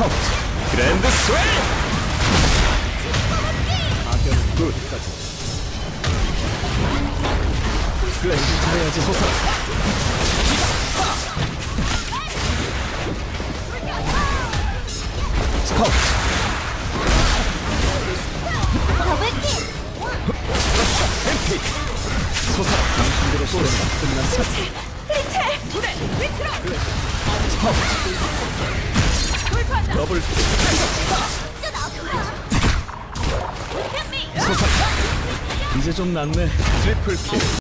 스카우트 그랜드 스웨이 악연은 끝까지 플래시 잘해야지 솟아라 스카우트 더블킥! 엠피 솟아라 당신들의 시대가 끝났어 리첼! 위치로! 스카우트 돌파한다! 더블킥 미 솟아라 이제 좀 낫네 트리플킥